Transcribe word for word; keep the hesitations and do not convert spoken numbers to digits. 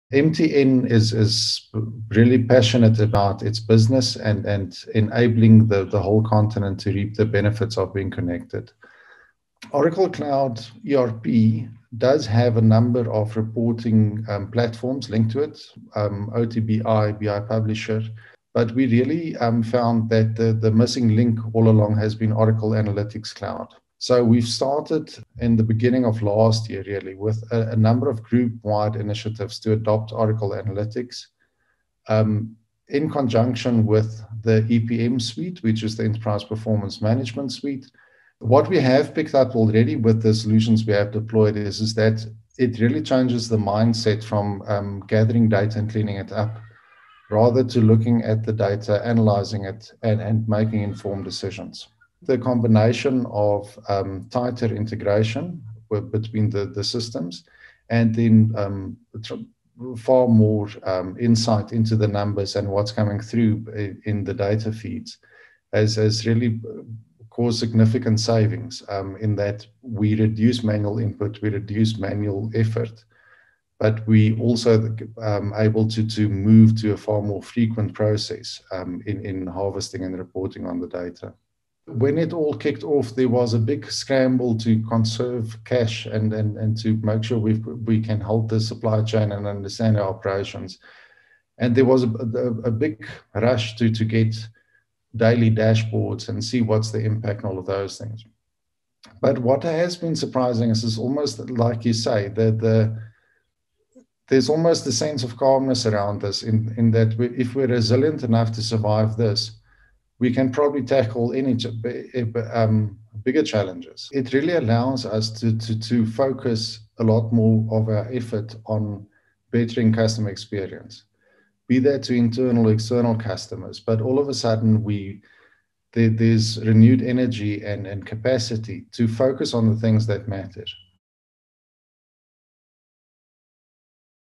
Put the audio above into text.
M T N is, is really passionate about its business and, and enabling the, the whole continent to reap the benefits of being connected. Oracle Cloud E R P does have a number of reporting um, platforms linked to it, um, O T B I, B I Publisher, but we really um, found that the, the missing link all along has been Oracle Analytics Cloud. So we've started in the beginning of last year, really, with a, a number of group-wide initiatives to adopt Oracle Analytics um, in conjunction with the E P M suite, which is the Enterprise Performance Management Suite. What we have picked up already with the solutions we have deployed is, is that it really changes the mindset from um, gathering data and cleaning it up, rather to looking at the data, analyzing it, and, and making informed decisions. The combination of um, tighter integration with, between the, the systems and then um, far more um, insight into the numbers and what's coming through in, in the data feeds has, has really caused significant savings um, in that we reduce manual input, we reduce manual effort, but we also um, able to, to move to a far more frequent process um, in, in harvesting and reporting on the data. When it all kicked off, there was a big scramble to conserve cash and, and, and to make sure we we can hold the supply chain and understand our operations. And there was a, a, a big rush to, to get daily dashboards and see what's the impact and all of those things. But what has been surprising is, is almost like you say, that the there's almost a sense of calmness around this in, in that we, if we're resilient enough to survive this, we can probably tackle any um, bigger challenges. It really allows us to, to, to focus a lot more of our effort on bettering customer experience, be that to internal or external customers. But all of a sudden, we there, there's renewed energy and, and capacity to focus on the things that matter.